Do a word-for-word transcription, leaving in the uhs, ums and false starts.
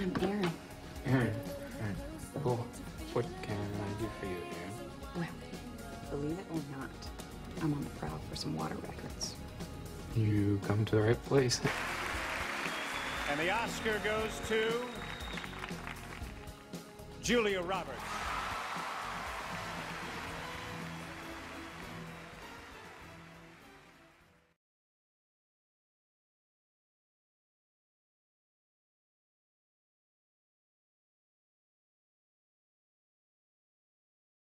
I'm Aaron. Aaron. Aaron. Cool. What can I do for you, Aaron? Well, believe it or not, I'm on the prowl for some water records. You come to the right place. And the Oscar goes to Julia Roberts.